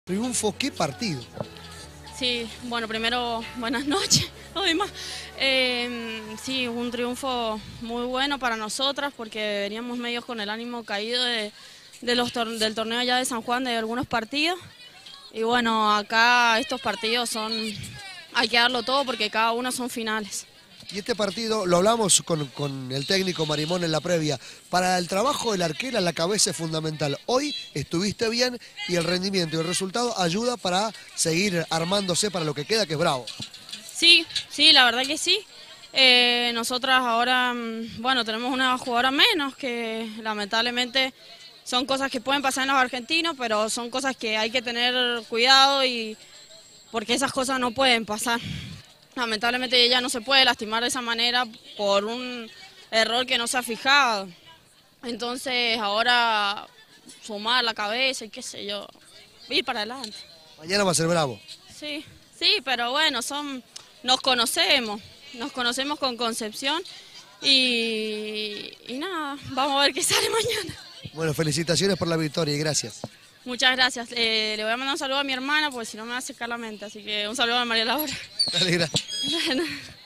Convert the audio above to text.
Triunfo, qué partido. Sí, bueno, primero, buenas noches. Sí, un triunfo muy bueno para nosotras porque veníamos medios con el ánimo caído del torneo ya de San Juan, de algunos partidos. Y bueno, acá estos partidos hay que darlo todo porque cada uno son finales. Y este partido, lo hablamos con el técnico Marimón en la previa, para el trabajo del arquero la cabeza es fundamental. Hoy estuviste bien y el rendimiento y el resultado ayuda para seguir armándose para lo que queda, que es bravo. Sí, sí, la verdad que sí. Nosotras ahora, bueno, tenemos una jugadora menos que lamentablemente son cosas que pueden pasar en los argentinos, pero son cosas que hay que tener cuidado y porque esas cosas no pueden pasar. Lamentablemente ella no se puede lastimar de esa manera por un error que no se ha fijado. Entonces ahora sumar la cabeza y qué sé yo, ir para adelante. Mañana va a ser bravo. Sí, sí, pero bueno, nos conocemos con Concepción y nada, vamos a ver qué sale mañana. Bueno, felicitaciones por la victoria y gracias. Muchas gracias. Le voy a mandar un saludo a mi hermana porque si no me va a secar la mente, así que un saludo a María Laura. Dale, gracias. Bueno.